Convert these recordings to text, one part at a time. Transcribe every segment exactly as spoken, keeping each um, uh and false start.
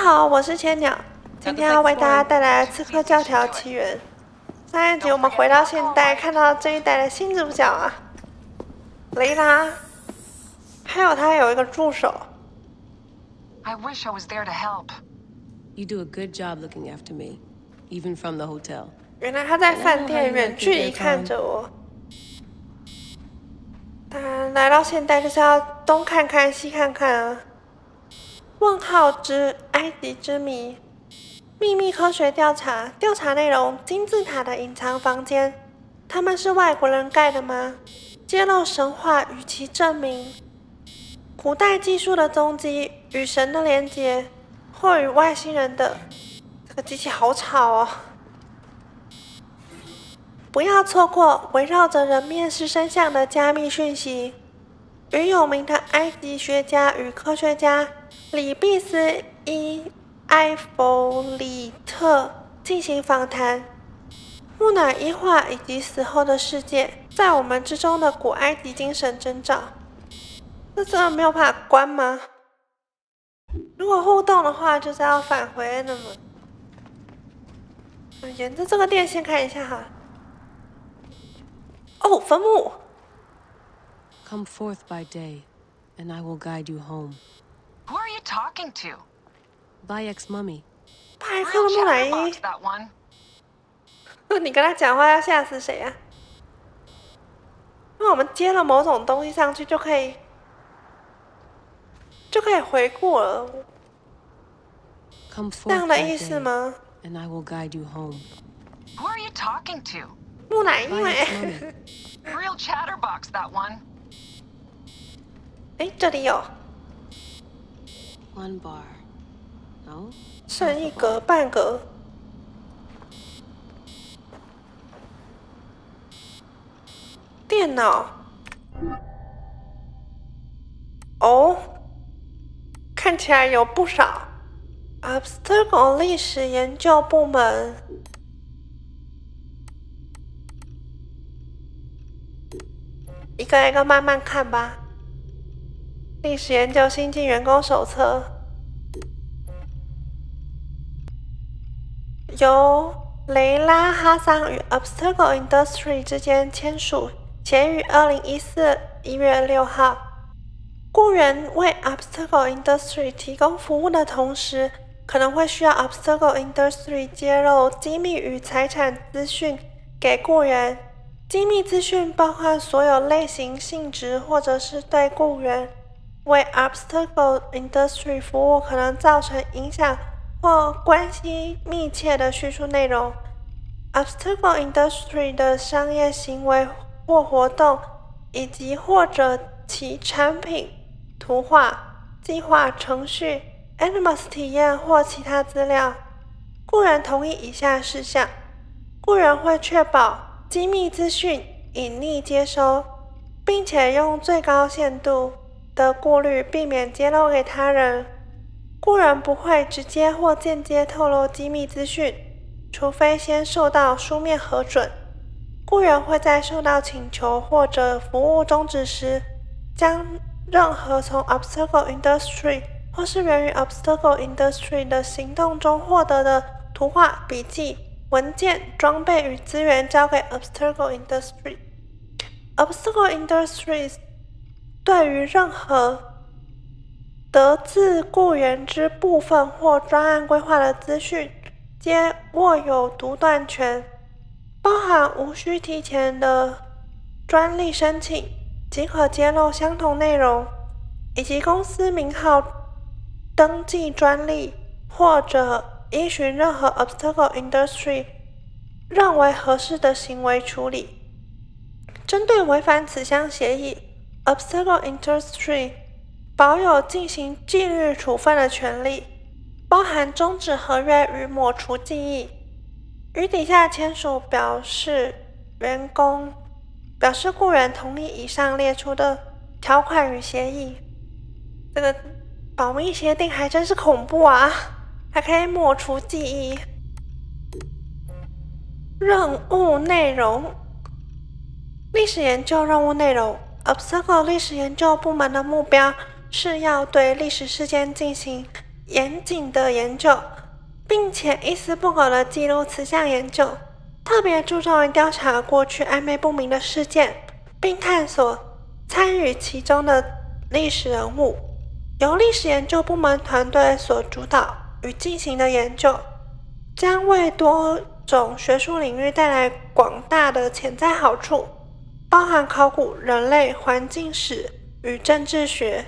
好，我是千鸟，今天要为大家带来《刺客教条：起源》。上一集我们回到现代，看到这一代的新主角啊，雷拉，还有他有一个助手。 I wish I was there to help. You do a good job looking after me, even from the hotel. 原来他在饭店远距离看着我。当然，来到现代就是要东看看西看看啊。问号之埃及之谜，秘密科学调查，调查内容：金字塔的隐藏房间，他们是外国人盖的吗？揭露神话与其证明，古代技术的踪迹与神的连结，或与外星人的。这个机器好吵哦！不要错过围绕着人面狮身像的加密讯息，与有名的埃及学家与科学家里毕斯伊埃弗里特进行访谈。木乃伊画以及死后的世界，在我们之中的古埃及精神征兆。这真的没有办法关吗？如果互动的话，就是要返回那么。沿着这个电线看一下哈。哦，坟墓。 Come forth by day, and I will guide you home. Who are you talking to? Bayek's mummy. 拜克的木乃伊。 Chatterbox, that one. 你跟他讲话要吓死谁啊？因为我们接了某种东西上去，就可以就可以回顾了。 Come 这 forth 样的 by 意思 day, 吗？ and I will guide you home. Who are you talking to? 木乃伊没？ Bayek's mummy. Real Chatterbox, that one. 哎，这里有 One bar. No? 剩一格半格。电脑。哦，看起来有不少。Abstergo 历史研究部门。一个一个慢慢看吧。历史研究新进员工手册，由雷拉哈桑与 Abstergo Industry 之间签署，写于二零一四一月六号。雇员为 Abstergo Industry 提供服务的同时，可能会需要 Abstergo Industry 揭露机密与财产资讯给雇员。机密资讯包括所有类型、性质或者是对雇员为 Abstergo Industry 服务可能造成影响或关系密切的叙述内容。Abstergo Industry 的商业行为或活动，以及或者其产品、图画、计划、程序、Animus 体验或其他资料。雇员同意以下事项：雇员会确保机密资讯隐匿接收，并且用最高限度的过滤避免揭露给他人。雇员不会直接或间接透露机密资讯，除非先受到书面核准。雇员会在受到请求或者服务终止时，将任何从 Abstergo Industry 或是源于 Abstergo Industry 的行动中获得的图画、笔记、文件、装备与资源交给 Abstergo Industry。Abstergo Industries 对于任何得自雇员之部分或专案规划的资讯，皆握有独断权，包含无需提前的专利申请，即可揭露相同内容，以及公司名号登记专利，或者依循任何 Abstergo Industry 认为合适的行为处理。针对违反此项协议， Abstergo Industry 保有进行纪律处分的权利，包含终止合约与抹除记忆。与底下签署表示员工表示雇员同意以上列出的条款与协议。这个保密协定还真是恐怖啊，还可以抹除记忆。任务内容：历史研究任务内容。Abstergo 历史研究部门的目标是要对历史事件进行严谨的研究，并且一丝不苟地记录此项研究，特别注重于调查过去暧昧不明的事件，并探索参与其中的历史人物。由历史研究部门团队所主导与进行的研究，将为多种学术领域带来广大的潜在好处，包含考古、人类、环境史与政治学。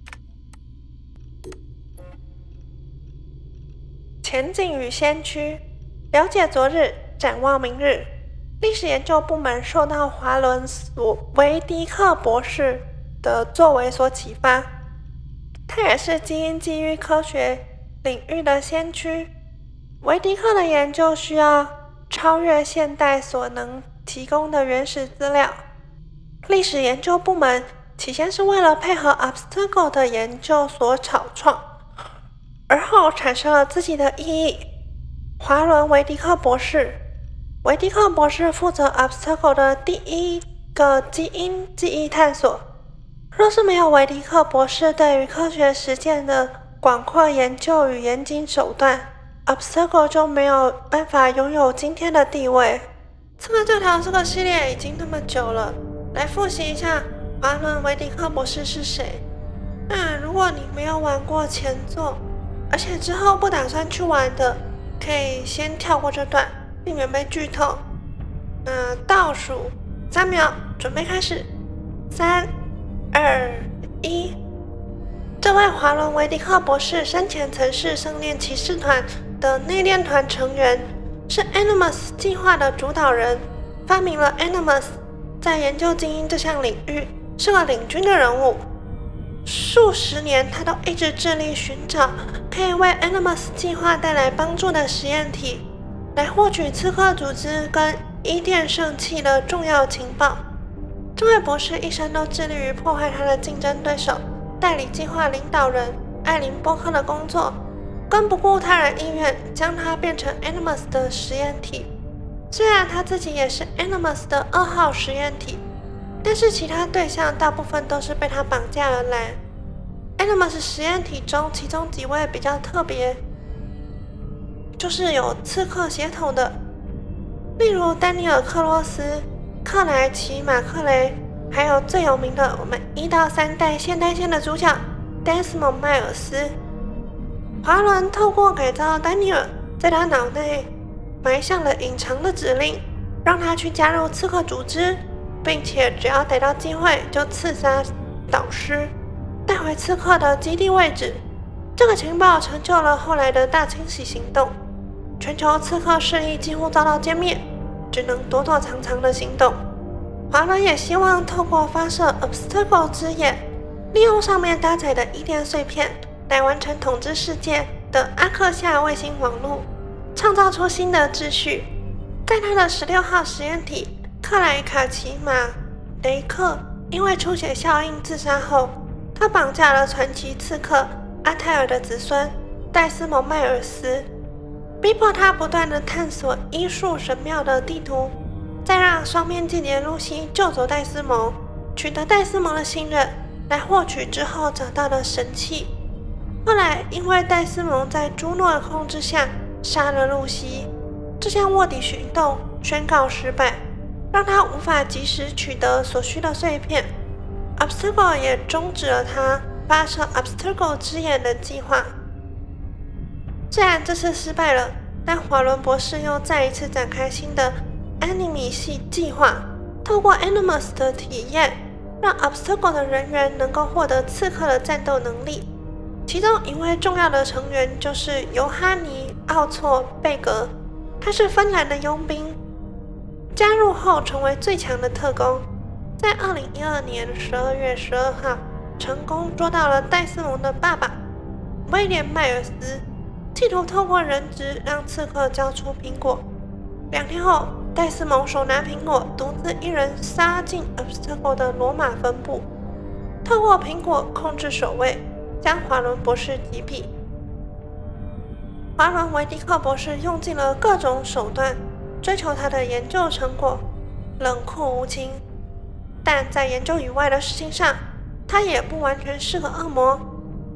前景与先驱，了解昨日，展望明日。历史研究部门受到华伦索维迪克博士的作为所启发，他也是基因记忆科学领域的先驱。维迪克的研究需要超越现代所能提供的原始资料。历史研究部门起先是为了配合 Abstergo 的研究所草创，而后产生了自己的意义。华伦维迪克博士，维迪克博士负责 Abstergo 的第一个基因记忆探索。若是没有维迪克博士对于科学实践的广阔研究与严谨手段， Abstergo 就没有办法拥有今天的地位。刺客教条这个系列已经那么久了，来复习一下华伦维迪克博士是谁。那如果你没有玩过前作，而且之后不打算去玩的，可以先跳过这段，避免被剧透。那倒数三秒，准备开始，三、二、一。这位华伦维迪克博士生前曾是圣殿骑士团的内炼团成员，是 Animus 计划的主导人，发明了 Animus， 在研究基因这项领域是个领军的人物。数十年，他都一直致力寻找可以为 Animus 计划带来帮助的实验体，来获取刺客组织跟伊甸圣器的重要情报。这位博士一生都致力于破坏他的竞争对手代理计划领导人艾琳波克的工作，更不顾他人意愿，将他变成 Animus 的实验体。虽然他自己也是 Animus 的二号实验体，但是其他对象大部分都是被他绑架而来。Animus 实验体中，其中几位比较特别，就是有刺客血统的，例如丹尼尔·克洛斯、克莱奇·马克雷，还有最有名的我们一到三代现代线的主角戴斯蒙·迈尔斯。华伦透过改造丹尼尔，在他脑内埋下了隐藏的指令，让他去加入刺客组织，并且只要逮到机会就刺杀导师，带回刺客的基地位置。这个情报成就了后来的大清洗行动，全球刺客势力几乎遭到歼灭，只能躲躲藏藏的行动。华伦也希望透过发射 Abstergo 之眼，利用上面搭载的伊甸碎片，来完成统治世界的阿克夏卫星网络，创造出新的秩序。在他的十六号实验体克莱卡奇马雷克因为出血效应自杀后，他绑架了传奇刺客阿泰尔的子孙戴斯蒙·迈尔斯，逼迫他不断地探索医术神庙的地图，再让双面间谍露西救走戴斯蒙，取得戴斯蒙的信任，来获取之后找到的神器。后来因为戴斯蒙在朱诺的控制下杀了露西，这项卧底行动宣告失败，让他无法及时取得所需的碎片。Abstergo 也终止了他发射 Abstergo 之眼的计划。虽然这次失败了，但华伦博士又再一次展开新的 Anime 系计划，透过 Animus 的体验，让 Abstergo 的人员能够获得刺客的战斗能力。其中一位重要的成员就是尤哈尼·奥措贝格，他是芬兰的佣兵，加入后成为最强的特工。在二零一二年十二月十二号，成功捉到了戴斯蒙的爸爸威廉·迈尔斯，企图透过人质让刺客交出苹果。两天后，戴斯蒙手拿苹果，独自一人杀进 Abstergo 的罗马分部，透过苹果控制守卫，将华伦博士击毙。华伦维迪克博士用尽了各种手段追求他的研究成果，冷酷无情，但在研究以外的事情上，他也不完全是个恶魔。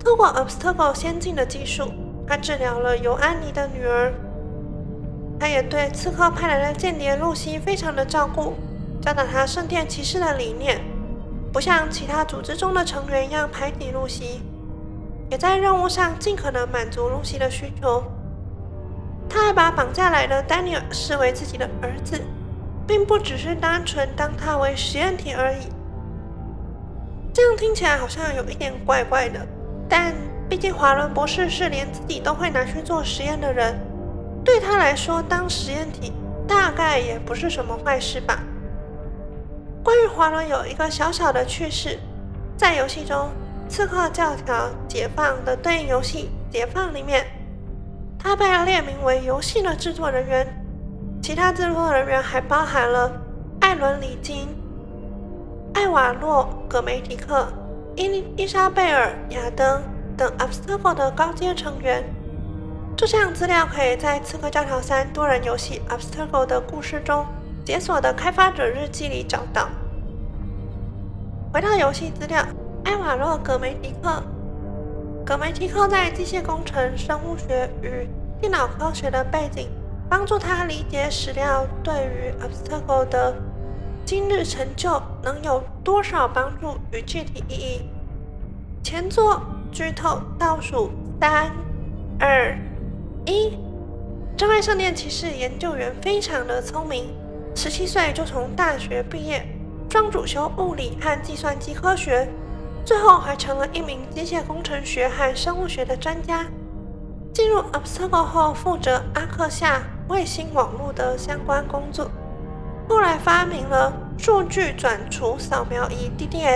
透过 Abstergo 先进的技术，他治疗了尤安妮的女儿。他也对刺客派来的间谍露西非常的照顾，教导他圣殿骑士的理念，不像其他组织中的成员一样排挤露西，也在任务上尽可能满足露西的需求。他还把绑架来的丹尼尔视为自己的儿子，并不只是单纯当他为实验体而已。这样听起来好像有一点怪怪的，但毕竟华伦博士是连自己都会拿去做实验的人，对他来说当实验体大概也不是什么坏事吧。关于华伦有一个小小的趣事，在游戏中刺客教条解放的对应游戏解放里面，他被列名为游戏的制作人员，其他制作人员还包含了艾伦·里金、艾瓦洛·葛梅迪克、伊伊莎贝尔·亚登等 Abstergo 的高阶成员。这项资料可以在《刺客教条三》多人游戏 Abstergo 的故事中解锁的开发者日记里找到。回到游戏资料，艾瓦洛·葛梅迪克葛梅迪克在机械工程、生物学与电脑科学的背景，帮助他理解史料对于 Abstergo 的今日成就能有多少帮助与具体意义。前作剧透倒数三、二、一。这位圣殿骑士研究员非常的聪明，十七岁就从大学毕业，双主修物理和计算机科学，最后还成了一名机械工程学和生物学的专家。进入 Abstergo 后，负责阿克夏卫星网络的相关工作。后来发明了数据转储扫描仪 D D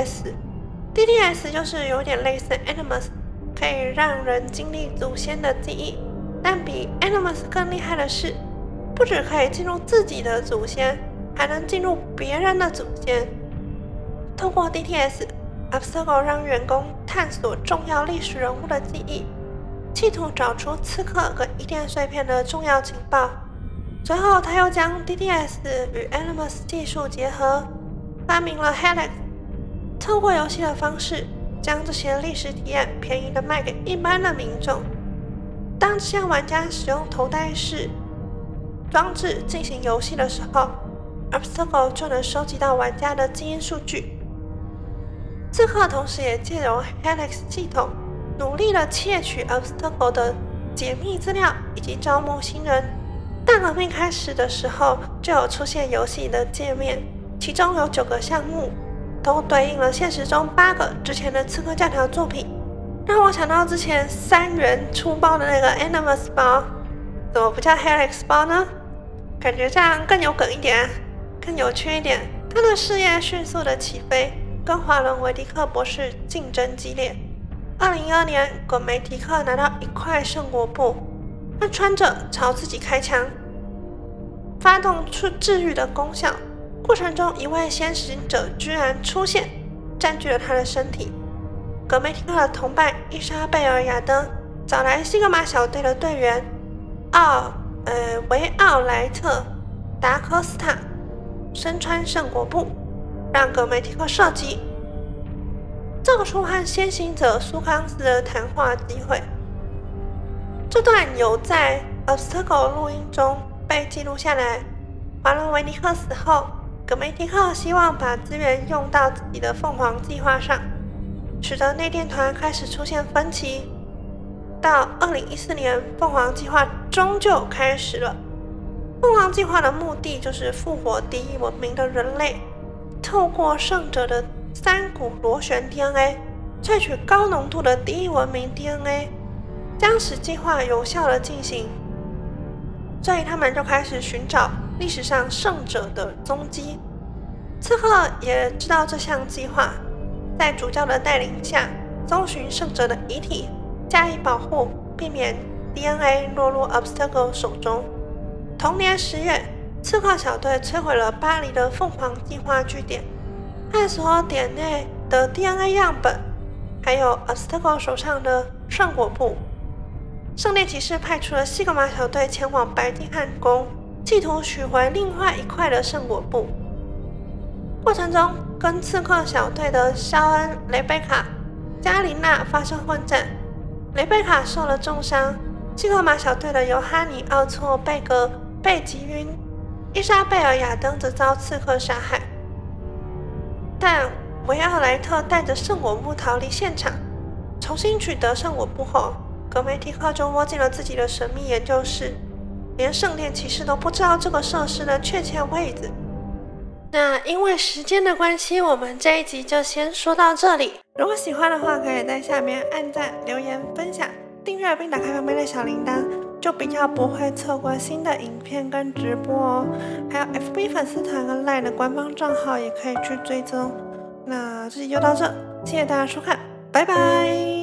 S。D D S 就是有点类似 Animus， 可以让人经历祖先的记忆。但比 Animus 更厉害的是，不只可以进入自己的祖先，还能进入别人的祖先。透过 D D S，Abstergo 让员工探索重要历史人物的记忆，企图找出刺客跟伊甸碎片的重要情报。随后，他又将 D D S 与 Animus 技术结合，发明了 Helix， 透过游戏的方式，将这些历史体验便宜的卖给一般的民众。当这些玩家使用头戴式装置进行游戏的时候， Abstergo 就能收集到玩家的基因数据。刺客同时也借由 Helix 系统，努力地窃取 Abstergo 的解密资料以及招募新人。大革命开始的时候，就有出现游戏的界面，其中有九个项目，都对应了现实中八个之前的刺客教条作品，让我想到之前三元出包的那个 Animus 包，怎么不叫 Helix 包呢？感觉这样更有梗一点，更有趣一点。他的事业迅速的起飞，跟华伦维迪克博士竞争激烈。二零一二年，葛梅迪克拿到一块圣果布，他穿着朝自己开枪，发动出治愈的功效。过程中，一位先行者居然出现，占据了他的身体。葛梅迪克的同伴伊莎贝尔·亚登找来西格玛小队的队员奥呃维奥莱特·达科斯塔，身穿圣果布，让葛梅迪克射击，造出和先行者苏康斯的谈话机会。这段有在 Abstergo 录音中被记录下来。华伦维尼克死后，葛梅迪克希望把资源用到自己的凤凰计划上，使得内电团开始出现分歧。到二零一四年，凤凰计划终究开始了。凤凰计划的目的就是复活敌意文明的人类，透过胜者的三股螺旋 D N A 萃取高浓度的敌意文明 D N A， 将使计划有效的进行。所以他们就开始寻找历史上胜者的踪迹。刺客也知道这项计划，在主教的带领下，搜寻胜者的遗体，加以保护，避免 D N A 落入 Abstergo 手中。同年十月，刺客小队摧毁了巴黎的凤凰计划据点，和所有点内的 D N A 样本，还有 Abstergo 手上的圣果布。圣殿骑士派出了西格玛小队前往白金汉宫，企图取回另外一块的圣果布。过程中，跟刺客小队的肖恩、雷贝卡、加琳娜发生混战， 雷贝卡受了重伤，西格玛小队的尤哈尼·奥错贝格被击晕，伊莎贝尔·亚登则遭刺客杀害。但维奥莱特带着圣果木逃离现场，重新取得圣果木后，格梅提克就窝进了自己的神秘研究室，连圣殿骑士都不知道这个设施的确切位置。那因为时间的关系，我们这一集就先说到这里。如果喜欢的话，可以在下面按赞、留言、分享、订阅并打开旁边的小铃铛，就比较不会错过新的影片跟直播哦。还有 F B 粉丝团跟 LINE 的官方账号也可以去追踪。那这集就到这，谢谢大家收看，拜拜。